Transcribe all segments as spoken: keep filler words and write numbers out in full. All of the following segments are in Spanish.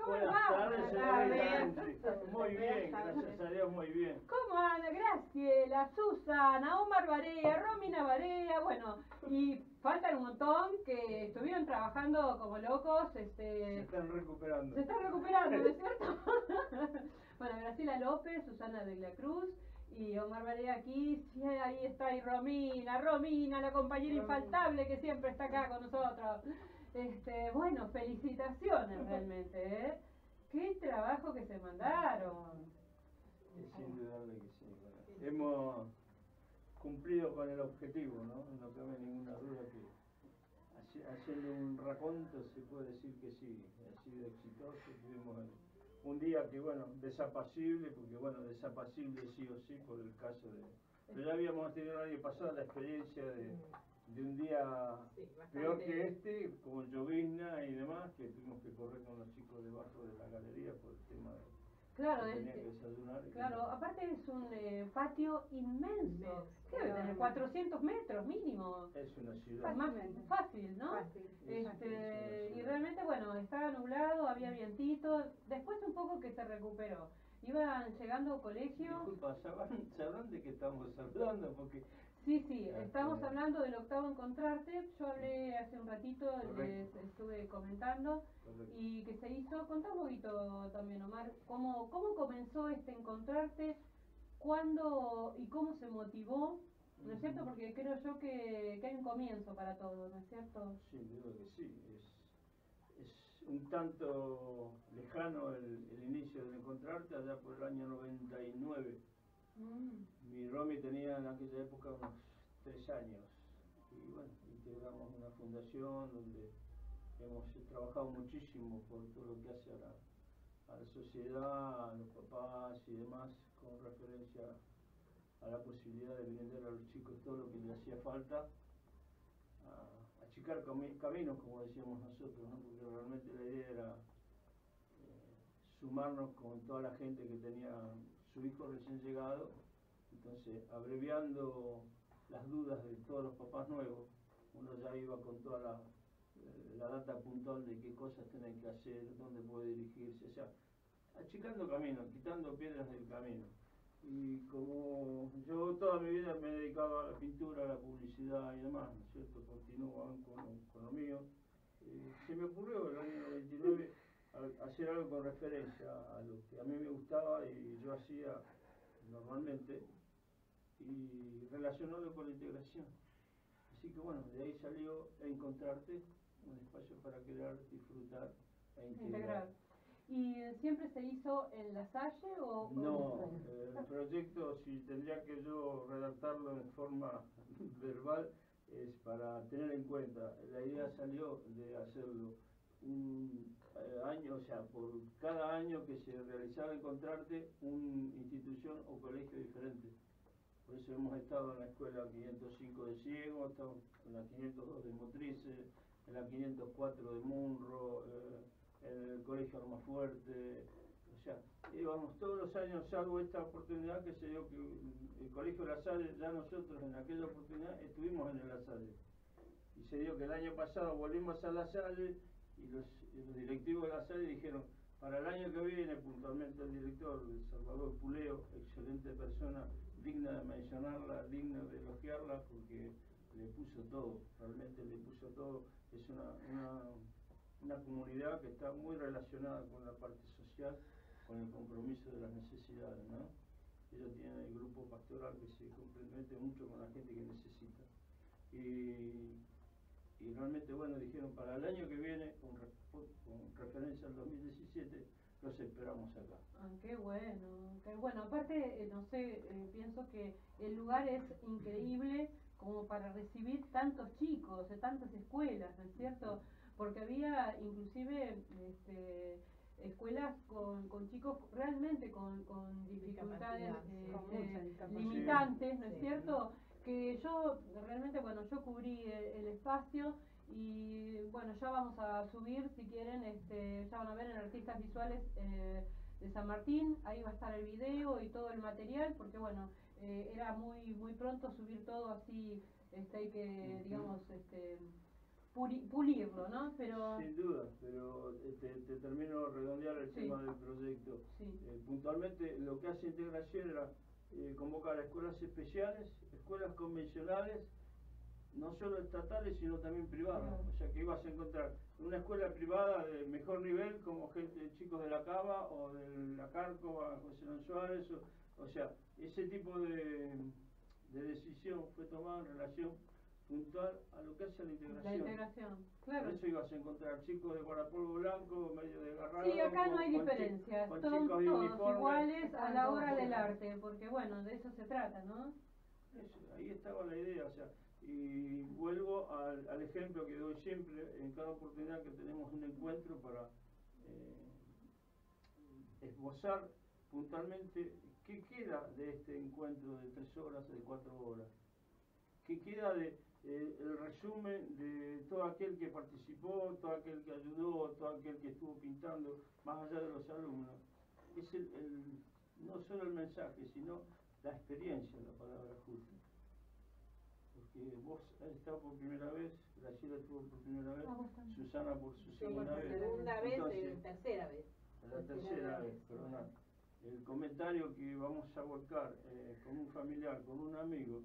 Buenas tardes, señorita. Muy bien, gracias a Dios, muy bien. ¿Cómo anda? Graciela, Susana, Omar Barea, Romina Barea, bueno, y faltan un montón que estuvieron trabajando como locos. Este, se están recuperando. Se están recuperando, ¿no es cierto? Bueno, Graciela López, Susana de la Cruz y Omar Barea aquí. Sí, ahí está, y Romina, Romina, la compañera Romina infaltable que siempre está acá con nosotros. Este, bueno, felicitaciones realmente, ¿eh? Qué trabajo que se mandaron. Es indudable que sí. Bueno, hemos cumplido con el objetivo, ¿no? No cabe ninguna duda que haciendo un raconto se puede decir que sí, ha sido exitoso. Tuvimos un día que, bueno, desapacible, porque bueno, desapacible sí o sí por el caso de... Pero ya habíamos tenido el año pasado la experiencia de, de un día sí, peor que este, como llovizna y demás, que tuvimos que correr con los chicos debajo de la galería por el tema de... Claro, que tenía que desayunar. Claro, que... aparte es un eh, patio inmenso. ¿Qué debe tener? cuatrocientos metros mínimo. Es una ciudad. Más fácil, ¿no? Fácil. Este, y realmente, bueno, estaba nublado, había vientito. Después un poco que se recuperó. Iban llegando colegios. Disculpa, ¿sabrán, ¿sabrán de qué estamos hablando? Porque... Sí, sí, estamos hablando del octavo Encontrarte. Yo hablé hace un ratito, les estuve comentando. Correcto. Y que se hizo, contá un poquito también, Omar, cómo, cómo comenzó este Encontrarte, cuándo y cómo se motivó, ¿no es cierto? Porque creo yo que, que hay un comienzo para todo, ¿no es cierto? Sí, digo que sí, es, es un tanto lejano el, el inicio del Encontrarte, allá por el año noventa y nueve. Mm. Mi Romy tenía en aquella época unos tres años y bueno, integramos una fundación donde hemos trabajado muchísimo por todo lo que hace a la, a la sociedad, a los papás y demás, con referencia a la posibilidad de brindar a los chicos todo lo que les hacía falta, a achicar caminos, como decíamos nosotros, ¿no? Porque realmente la idea era eh, sumarnos con toda la gente que tenía su hijo recién llegado, entonces abreviando las dudas de todos los papás nuevos, uno ya iba con toda la, la data puntual de qué cosas tienen que hacer, dónde puede dirigirse, o sea, achicando caminos, quitando piedras del camino. Y como yo toda mi vida me dedicaba a la pintura, a la publicidad y demás, ¿no es cierto? Continúo con, con lo mío, eh, se me ocurrió el año noventa y nueve hacer algo con referencia a lo que a mí me gustaba y yo hacía normalmente, y relacionado con la integración. Así que bueno, de ahí salió Encontrarte, un espacio para crear, disfrutar e integrar. integrar. ¿Y siempre se hizo en La Salle o...? No, eh, el proyecto, si tendría que yo redactarlo en forma verbal, es para tener en cuenta, la idea salió de hacerlo un eh, año, o sea, por cada año que se realizaba Encontrarte, una institución o colegio diferente. Por eso hemos estado en la escuela quinientos cinco de Ciego, estamos en la quinientos dos de Motrices, en la quinientos cuatro de Munro, eh, en el colegio Almafuerte, o sea, íbamos todos los años, salvo esta oportunidad que se dio que el colegio La Salle, ya nosotros en aquella oportunidad estuvimos en el La Salle. Y se dio que el año pasado volvimos a La Salle y los, y los directivos de La Salle dijeron, para el año que viene, puntualmente el director, Salvador Puleo, excelente persona, digna de mencionarla, digna de elogiarla, porque le puso todo, realmente le puso todo. Es una, una, una comunidad que está muy relacionada con la parte social, con el compromiso de las necesidades, ¿no? Ellos tienen el grupo pastoral que se complementa mucho con la gente que necesita. Y, y realmente, bueno, dijeron, para el año que viene, con, con referencia al dos mil diecisiete, los esperamos acá. Ah, qué bueno, qué bueno. Aparte, eh, no sé, eh, pienso que el lugar es increíble como para recibir tantos chicos, de tantas escuelas, ¿no es cierto? Porque había inclusive este, escuelas con, con chicos realmente con, con dificultades eh, con eh, limitantes, ¿no es sí. cierto? Que yo realmente, bueno, yo cubrí el, el espacio y bueno, ya vamos a subir, si quieren, este, ya van a ver en Artistas Visuales eh, de San Martín, ahí va a estar el video y todo el material, porque bueno, eh, era muy muy pronto subir todo así, este, hay que, digamos, este pulirlo, ¿no? Pero... Sin duda, pero te, te termino de redondear el sí. tema del proyecto. Sí. Eh, puntualmente lo que hace integración era eh, convocar a escuelas especiales, escuelas convencionales, no solo estatales sino también privadas. Uh-huh. O sea que ibas a encontrar una escuela privada de mejor nivel como gente, chicos de la Cava o de la Cárcova, José Luis Suárez, o, o sea, ese tipo de, de decisión fue tomada en relación puntual a lo que hace la integración. La integración, claro. Por eso ibas a encontrar chicos de guardapolvo blanco, medio desgarrados. Sí, acá con, no hay con diferencias, con son todos uniformes. iguales a la hora del arte, porque bueno, de eso se trata, ¿no? Eso, ahí estaba la idea, o sea, y vuelvo al, al ejemplo que doy siempre en cada oportunidad que tenemos un encuentro para eh, esbozar puntualmente qué queda de este encuentro de tres horas, de cuatro horas, qué queda de eh, el resumen de todo aquel que participó, todo aquel que ayudó, todo aquel que estuvo pintando, más allá de los alumnos. Es el, el, no solo el mensaje, sino la experiencia, la palabra justa. Porque vos has estado por primera vez, Graciela estuvo por primera vez, Susana por su segunda sí, vez. segunda vez, Entonces, tercera vez. La tercera vez, perdón. El comentario que vamos a volcar eh, con un familiar, con un amigo,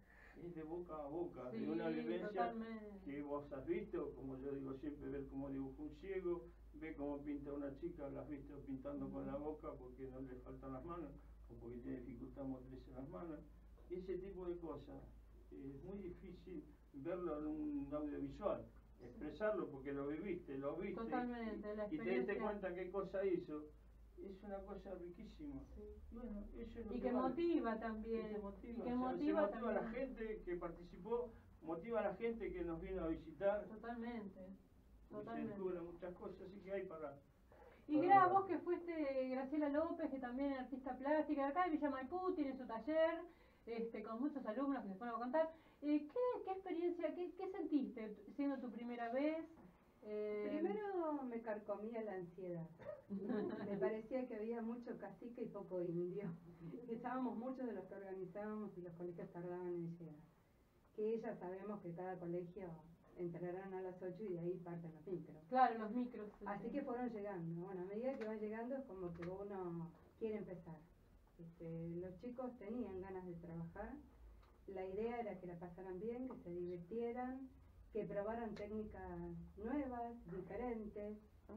es de boca a boca, sí, de una vivencia totalmente. Que vos has visto, como yo digo siempre, ver cómo dibuja un ciego, ve cómo pinta una chica, la has visto pintando con la boca porque no le faltan las manos, o porque tiene dificultad motriz en las manos, ese tipo de cosas. Es muy difícil verlo en un audiovisual, expresarlo porque lo viviste, lo viste. Totalmente, la y te diste cuenta qué cosa hizo. Es una cosa riquísima. Sí. Bueno, eso es lo y que, que vale. motiva también. Y que motiva, y que o sea, motiva, se motiva a la gente que participó, motiva a la gente que nos vino a visitar. Totalmente. Y Totalmente. se descubren muchas cosas, así que hay para... Y Gra, vos que fuiste Graciela López, que también es artista plástica, acá de Villa Maipú, tiene su taller, este, con muchos alumnos que después nos va a contar. Eh, ¿qué, ¿Qué experiencia, qué, qué sentiste siendo tu primera vez? Eh... Primero me carcomía la ansiedad. Me parecía que había mucho cacique y poco indio. Estábamos muchos de los que organizábamos y los colegios tardaban en llegar. Que ya sabemos que cada colegio entrarán a las ocho y de ahí parten los micros. Claro, los micros. Sí. Así que fueron llegando. Bueno, a medida que van llegando es como que uno quiere empezar. Este, los chicos tenían ganas de trabajar. La idea era que la pasaran bien, que se divirtieran, que probaran técnicas nuevas, diferentes.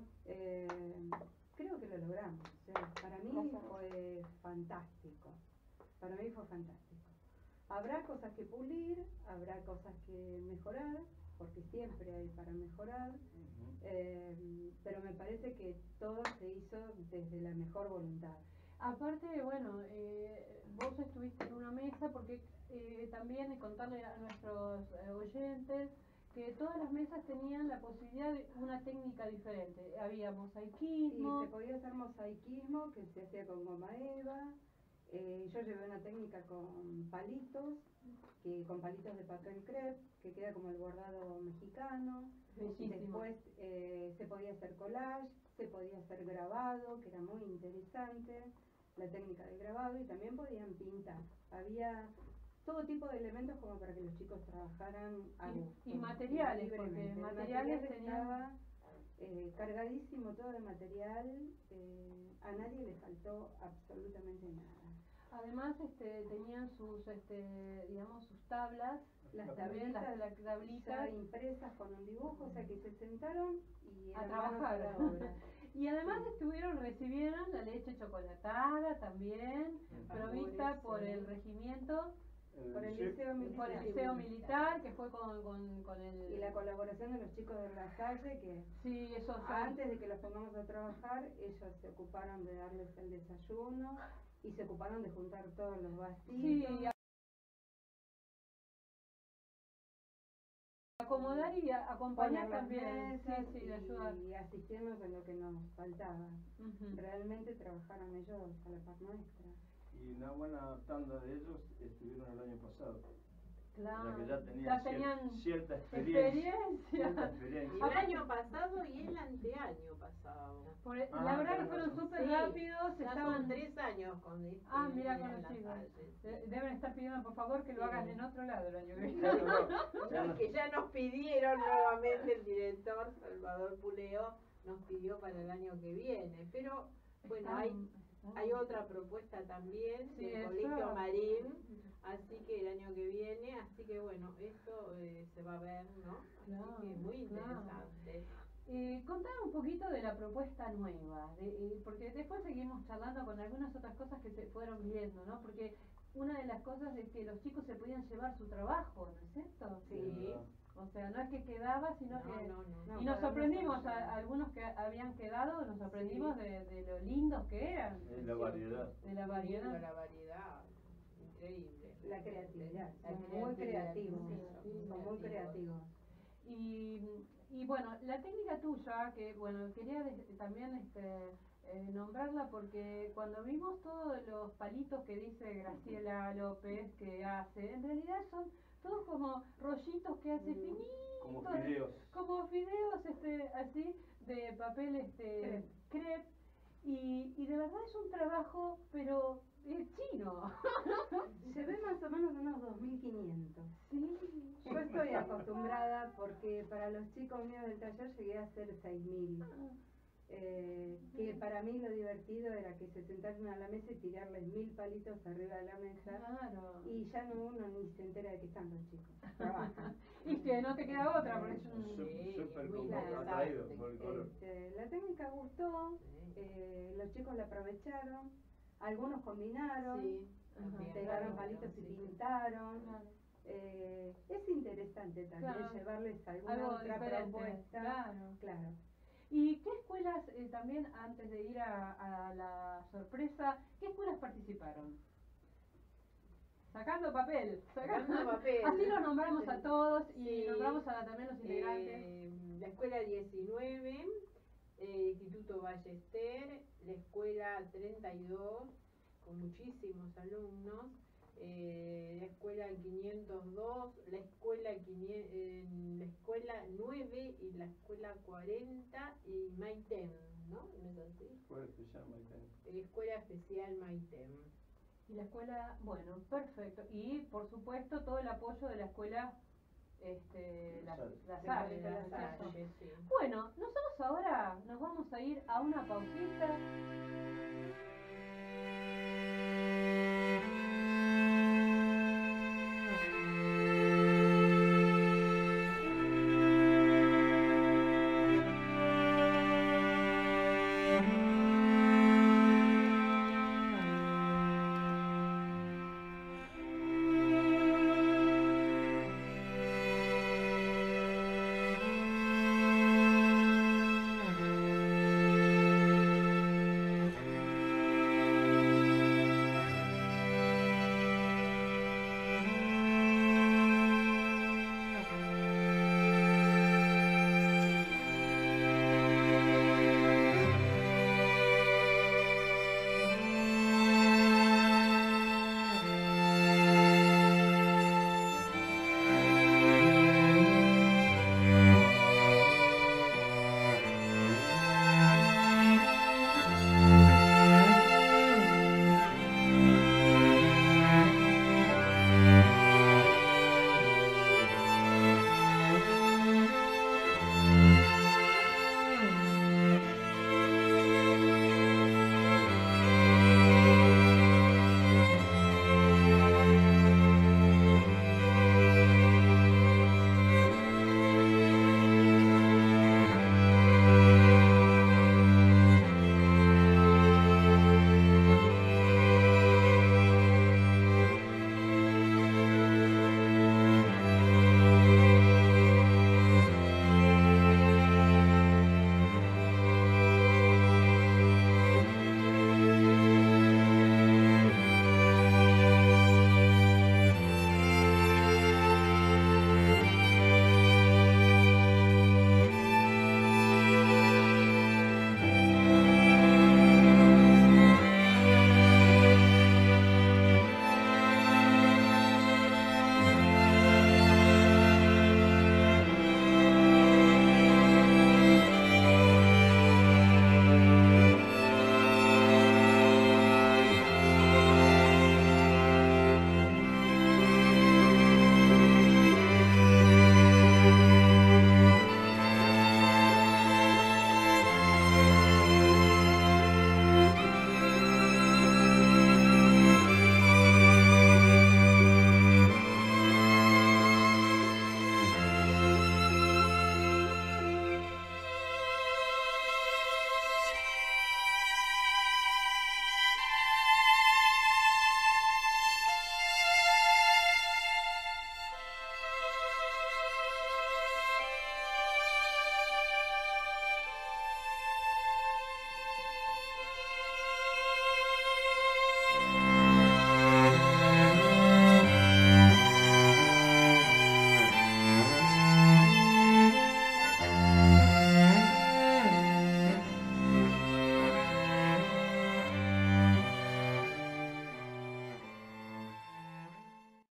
Eh, creo que lo logramos. O sea, para mí fue fantástico. Para mí fue fantástico. Habrá cosas que pulir, habrá cosas que mejorar, porque siempre hay para mejorar, uh-huh. eh, pero me parece que todo se hizo desde la mejor voluntad. Aparte, bueno, eh, vos estuviste en una mesa, porque eh, también contarle a nuestros eh, oyentes que todas las mesas tenían la posibilidad de una técnica diferente. Había mosaicismo. Sí, se podía hacer mosaicismo, que se hacía con goma eva. Eh, yo llevé una técnica con palitos, que con palitos de papel crepe, que queda como el bordado mexicano. Bellísimo. Después eh, se podía hacer collage, se podía hacer grabado, que era muy interesante, la técnica del grabado, y también podían pintar. Había todo tipo de elementos como para que los chicos trabajaran a gusto. Y, y materiales, porque materiales materiales tenían... estaba eh, cargadísimo todo de material, eh, a nadie le faltó absolutamente nada. Además, este, tenían sus, este, digamos, sus tablas, las tablitas, las tablitas impresas con un dibujo, o sea que se sentaron y a trabajar. A la obra. Y además sí. estuvieron, recibieron la leche chocolatada también, uh-huh. provista por el regimiento, el por el liceo militar, por el liceo militar, que fue con, con, con el... Y la colaboración de los chicos de la calle, que sí, eso antes de que los pongamos a trabajar, ellos se ocuparon de darles el desayuno y se ocuparon de juntar todos los vasitos. Sí, acomodar y acompañar también, sí, sí, de ayudar. Y asistirnos en lo que nos faltaba. Uh-huh. Realmente trabajaron ellos a la par nuestra. Y una buena tanda de ellos estuvieron el año pasado. Claro. O sea que ya tenían, ya tenían cier cierta experiencia. experiencia. Cierta experiencia. El año pasado y el anteaño pasado. Por, la Ah, verdad que tenés fueron razón. súper Sí, rápidos, ya estaban... son tres años con este. Ah, mira, en con la los chicos. calle, sí. De- Deben estar pidiendo por favor que lo Sí. hagan en otro lado el año que viene. Claro, no, ya No, no- que ya nos pidieron nuevamente el director Salvador Puleo, nos pidió para el año que viene, pero bueno, Están- hay, están- hay otra propuesta también Sí, del eso- Colegio Marín, así que el año que viene, así que bueno, esto eh, se va a ver, ¿no? Así Claro, que muy claro. interesante. Eh, contame un poquito de la propuesta nueva, de, eh, porque después seguimos charlando con algunas otras cosas que se fueron viendo, ¿no? Porque una de las cosas es que los chicos se podían llevar su trabajo, ¿no es cierto? Sí. O sea, no es que quedaba, sino No, que... no, no. No, Y nos cada uno sorprendimos, se lo a, lleva. a algunos que habían quedado, nos sorprendimos Sí. de, de lo lindos que eran, es la variedad. de la Lindo, variedad. la variedad, increíble. La creatividad, La son muy creatividad, creativos, sí, son muy creativos. Y, y bueno, la técnica tuya, que bueno, quería des- también este, eh, nombrarla porque cuando vimos todos los palitos que dice Graciela López que hace, en realidad son todos como rollitos que hace Mm. finitos, Como fideos. como fideos este, así de papel este Crepe. crepe, y, y de verdad es un trabajo, pero es chino. Se ve más o menos unos dos mil quinientos. Sí. Yo estoy acostumbrada porque para los chicos míos del taller llegué a hacer seis mil. Eh, que para mí lo divertido era que se sentasen a la mesa y tirarles mil palitos arriba de la mesa. Claro. Y ya no uno ni se entera de que están los chicos. Trabajan. Y que no te queda otra, porque es un... Sí, Súper muy como interesante. atraído por el color. Este, la técnica gustó, Sí. eh, los chicos la aprovecharon, algunos combinaron, Sí, Ajá. también, pegaron claro, palitos y sí. pintaron. Claro. Eh, es interesante también Claro. llevarles alguna Algo otra diferente, propuesta. claro. Claro. ¿Y qué escuelas, eh, también antes de ir a, a la sorpresa, qué escuelas participaron? Sacando papel. Sacando papel. Así los nombramos a todos y Sí. nombramos a también los integrantes. Eh, la escuela diecinueve, el Instituto Ballester, la escuela treinta y dos, con muchísimos alumnos, eh, la escuela quinientos dos, la escuela, quinientos, eh, la escuela nueve y la escuela cuarenta y Maiten, ¿no? ¿No es así? Fue especial, Maite. Eh, escuela especial Maiten. Y la escuela, bueno, perfecto. Y por supuesto todo el apoyo de la escuela, este, la, Salle. la De Salle, la ¿no es Salle. cierto? Salle, sí. Bueno, nosotros ahora nos vamos a ir a una pausita